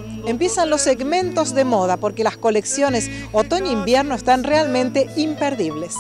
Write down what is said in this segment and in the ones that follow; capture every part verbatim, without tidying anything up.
Empiezan los segmentos de moda porque las colecciones otoño-invierno están realmente imperdibles.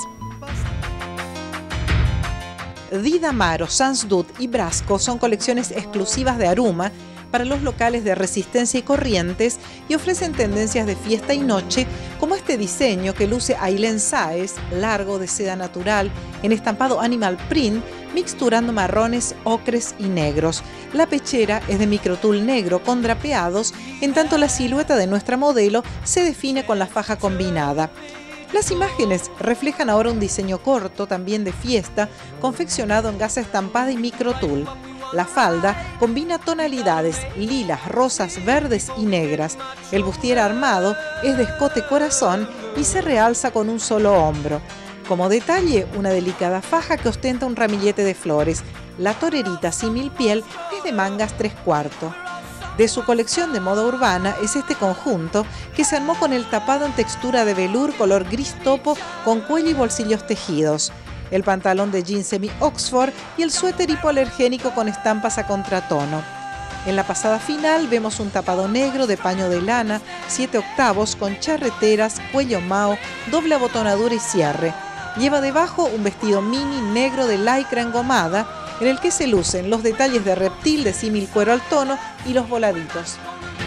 Didamaro, Sansdut y Brasco son colecciones exclusivas de Aruma para los locales de Resistencia y Corrientes y ofrecen tendencias de fiesta y noche, como este diseño que luce Ailén Sáez, largo de seda natural, en estampado animal print, mixturando marrones, ocres y negros. La pechera es de microtul negro con drapeados, en tanto la silueta de nuestra modelo se define con la faja combinada. Las imágenes reflejan ahora un diseño corto, también de fiesta, confeccionado en gasa estampada y microtul. La falda combina tonalidades lilas, rosas, verdes y negras. El bustier armado es de escote corazón y se realza con un solo hombro. Como detalle, una delicada faja que ostenta un ramillete de flores. La torerita símil piel es de mangas tres cuartos. De su colección de moda urbana es este conjunto que se armó con el tapado en textura de velour color gris topo con cuello y bolsillos tejidos, el pantalón de jean semi Oxford y el suéter hipoalergénico con estampas a contratono. En la pasada final vemos un tapado negro de paño de lana, siete octavos con charreteras, cuello mao, doble abotonadura y cierre. Lleva debajo un vestido mini negro de lycra engomada, en el que se lucen los detalles de reptil de símil cuero al tono y los voladitos.